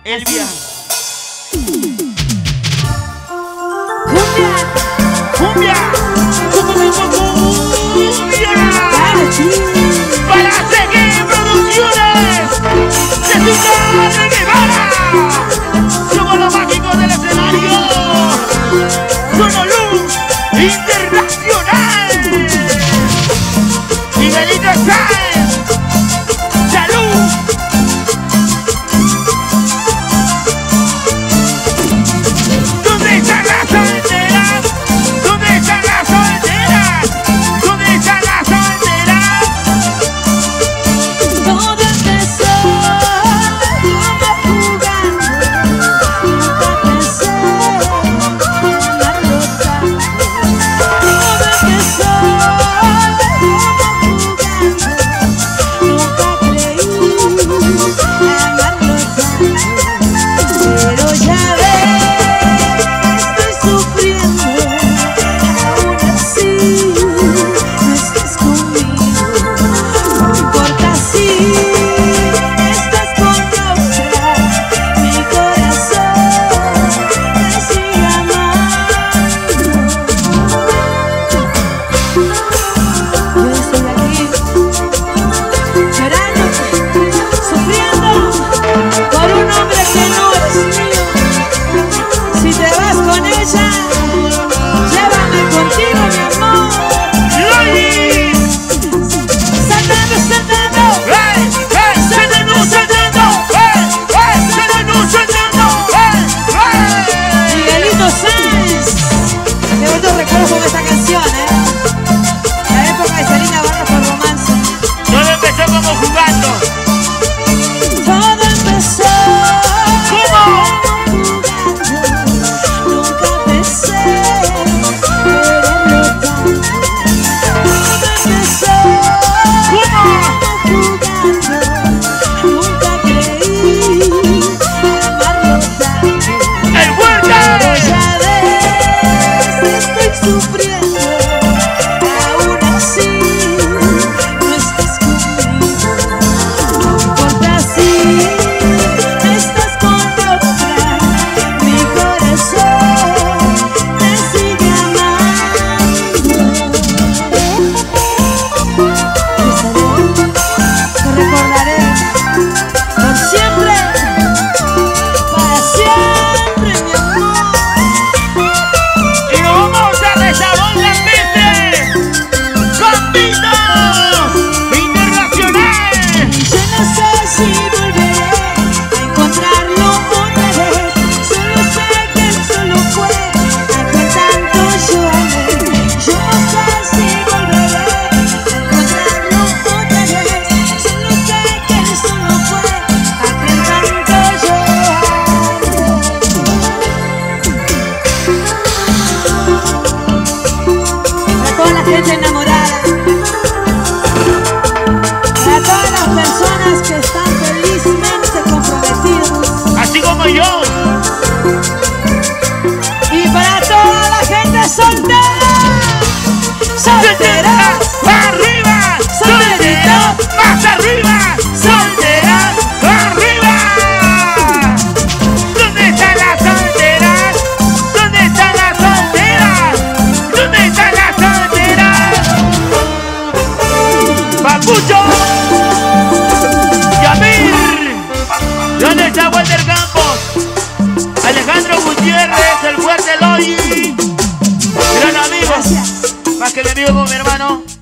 Elvia. Cumbia, Cumbia. Cumbia. Para seguir producciones. Jessica Guevara. Somos los mágicos del escenario. Sonoluz Internacional. Miguelito Sáenz. Salud. ¿Dónde están las solteras? ¿Dónde están las solteras? ¿Dónde están las solteras? todo empezó como jugando. Nunca pensé amarlo tanto. Todo empezó como jugando. Nunca creí amarlo tanto. Pero ya ves, estoy sufriendo. Aún así, no estés conmigo. No importa si estás con otra, mi corazón te sigue amando. Yo estoy aquí llorando, sufriendo por un hombre que no es mío. Si te vas con ella, llévame contigo, mi amor. ¡Loli! Saltando, saltando. ¡Hey! ¡Hey! ¡Saltando! ¡Saltando! ¡Hey! ¡Hey! ¡Saltando! ¡Saltando! ¡Hey! Miguelito Sáenz. Qué buenos recuerdos con esta canción, La época de Selena Vargas por romance. Todo empezó como jugando. Todo empezó ¿Cómo? jugando. Nunca pensé quererlo tanto. Todo empezó jugando. Nunca creí amarlo tanto. ¡El Pero Huerta! ya ves, estoy sufriendo. Aún así, no estés conmigo. No importa si estás con otra, mi corazón te sigue amando. Te recordaré por siempre, para siempre, mi amor. Y nos vamos a Resabón la mente. ¡Con Vito Internacional! Yo no sé si volveré a encontrarlo otra vez. Solo sé que él solo fue aquel tanto yo amé. Yo no sé si volveré a encontrarlo otra vez. Solo sé que él solo fue aquel tanto yo amé. Para toda la gente enamorada, para todas las personas que están felizmente comprometidos, Así como yo. y para toda la gente soltera, soltera, ¡Arriba! ¡Soltera! ¡Más arriba! ¡Soltera! ¡Arriba! ¿Dónde están las solteras? ¿Dónde están las solteras? ¿Dónde están las solteras? ¡Papucho! ¡Yamir! ¿Dónde está Walter Campos? Alejandro Gutiérrez, el fuerte Loli. Gran amigo. gracias. Más que el amigo con mi hermano.